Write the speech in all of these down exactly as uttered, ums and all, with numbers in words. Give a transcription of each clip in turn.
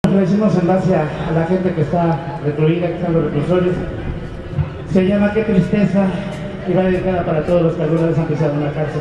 Lo decimos en base a, a la gente que está recluida, que están los reclusorios. Se llama Qué Tristeza y va dedicada para todos los que alguna vez han pisado en la cárcel.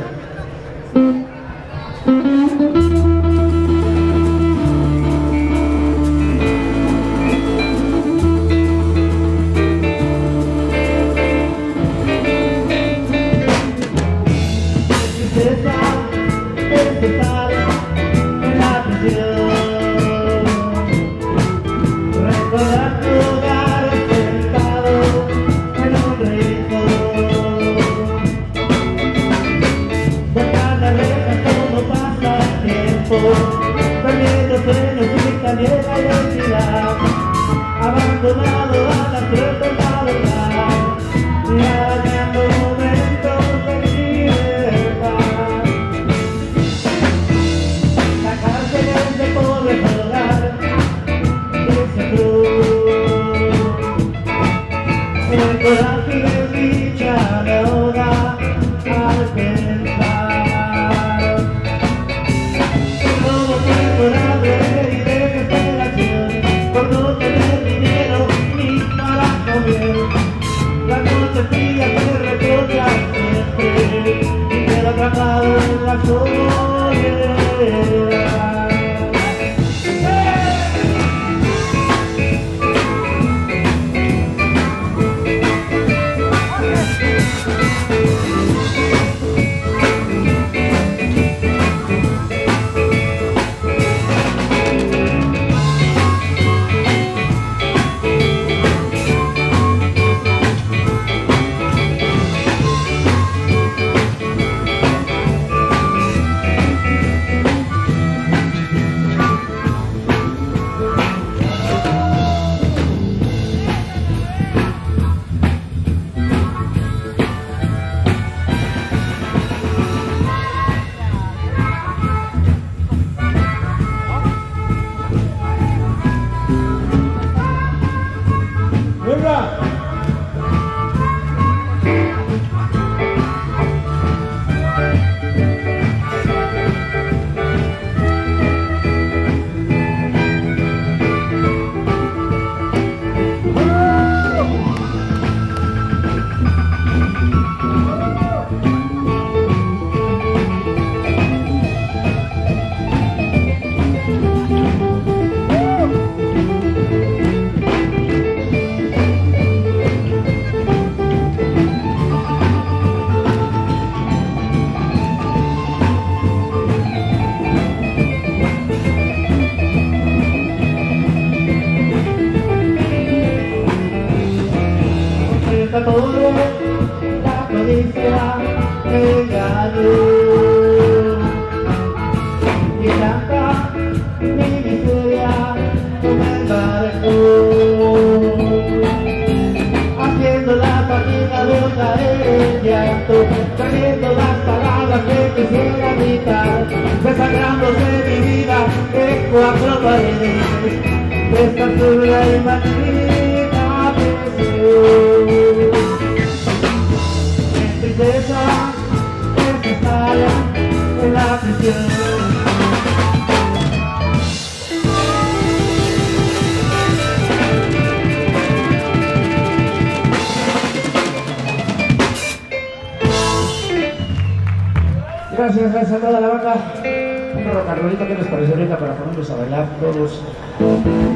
Perdiendo sueños y también la identidad, abandonado a la suerte de la verdad, y dañando momentos de libertad. La cárcel es de pobre recordar ese cruz, el coraje de dicha me ahoga al pensar. Y de desesperación por no tener dinero ni para comer, la noche fría se recorta siempre y quedo atrapado en la soledad. Todo la codicia me engañó y tanta mi miseria me embarcó, haciendo la partida de caer el llanto, perdiendo las palabras que quisiera gritar, desangrándose mi vida en cuatro paredes de esta sola y magnífica presión. Tristeza que se estalla en la prisión. Gracias, gracias a toda la banda. Un rock and rollito que les pareció ahorita para ponerlos a bailar todos.